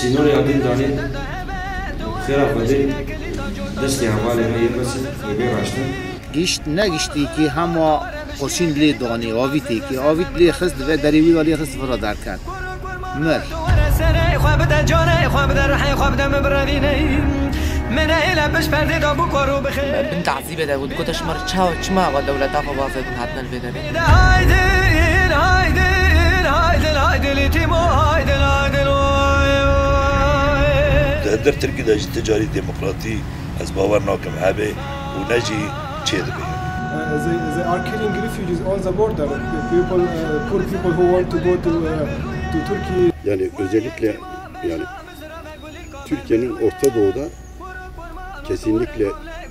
سینور یادین دانی خیره خودی دستی حوالی ما یه بس بگه راشتن گشت نگشتی که همه خوشین لی دانی آویتی که آویت لی خست و دریوی ولی خست فرادر کرد مر بنت عزيبة داود كنتش مر تشاو تشما والدولة تافا بازت حتى الفيدري در تركي داج تجاري ديمقراطي از باور ناكم هبه ونجي تشيد بيه. They are killing refugees on the border. People, poor people who want to go to Turkey. Yani özellikle yani Türkiye'nin Orta Doğu'da kesinlikle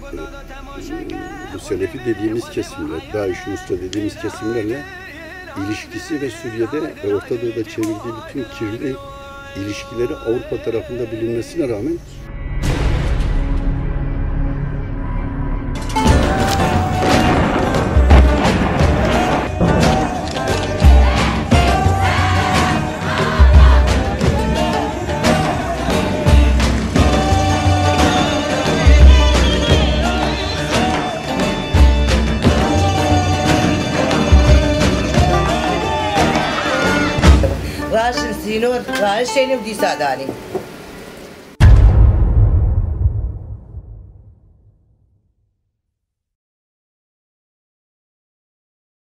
bu Selefi dediğimiz kesimler, Daesh Usta dediğimiz kesimlerle ilişkisi ve Suriye'de ve Orta Doğu'da çevirdiği bütün kirli ilişkileri Avrupa tarafında bilinmesine rağmen راشن سينور راشن ودي ساداني